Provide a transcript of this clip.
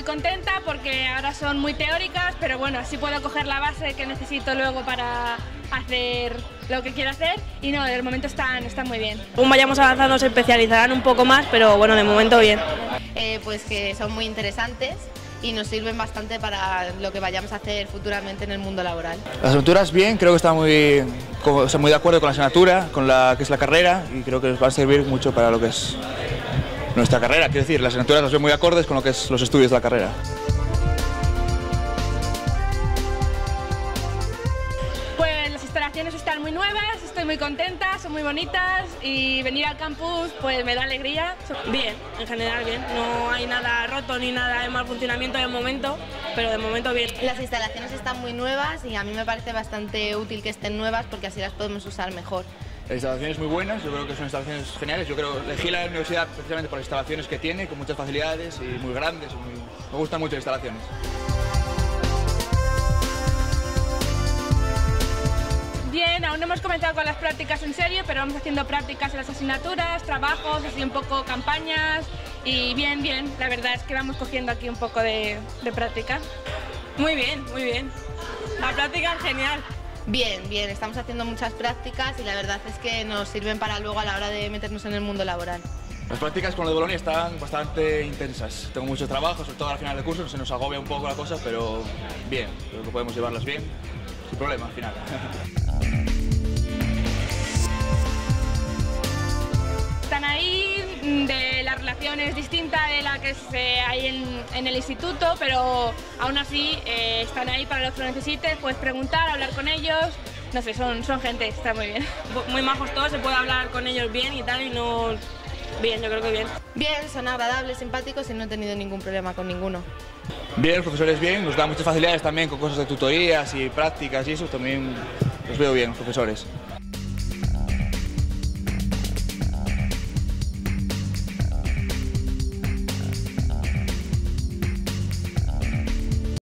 contenta porque ahora son muy teóricas, pero bueno, así puedo coger la base que necesito luego para hacer lo que quiero hacer y no, de momento están muy bien. Según vayamos avanzando se especializarán un poco más, pero bueno, de momento bien. Pues que son muy interesantes y nos sirven bastante para lo que vayamos a hacer futuramente en el mundo laboral. Las asignaturas bien, creo que está muy de acuerdo con la asignatura, con la que es la carrera, y creo que nos va a servir mucho para lo que es nuestra carrera. Quiero decir, las asignaturas las veo muy acordes con lo que es los estudios de la carrera. Pues las instalaciones están muy nuevas, estoy muy contenta, son muy bonitas y venir al campus pues me da alegría. Bien, en general bien, no hay nada roto ni nada de mal funcionamiento de momento, pero de momento bien. Las instalaciones están muy nuevas y a mí me parece bastante útil que estén nuevas porque así las podemos usar mejor. Las instalaciones muy buenas, yo creo que son instalaciones geniales. Yo creo elegí la universidad precisamente por las instalaciones que tiene, con muchas facilidades y muy grandes. Me gustan mucho las instalaciones. Bien, aún no hemos comenzado con las prácticas en serio, pero vamos haciendo prácticas en las asignaturas, trabajos, así un poco campañas y bien, la verdad es que vamos cogiendo aquí un poco de práctica. Muy bien, muy bien. La práctica es genial. Bien, estamos haciendo muchas prácticas y la verdad es que nos sirven para luego a la hora de meternos en el mundo laboral. Las prácticas con lo de Bolonia están bastante intensas. Tengo mucho trabajo, sobre todo al final del curso, se nos agobia un poco la cosa, pero bien, creo que podemos llevarlas bien, sin problema al final. Están ahí, de la relación es distinta de la que hay en el instituto, pero aún así están ahí para lo que lo necesites, puedes preguntar, hablar con ellos, no sé, son gente, está muy bien. Muy majos todos, se puede hablar con ellos bien y tal y no... Bien, yo creo que bien. Bien, son agradables, simpáticos y no he tenido ningún problema con ninguno. Bien, los profesores bien, nos dan muchas facilidades también con cosas de tutorías y prácticas y eso, también los veo bien, los profesores.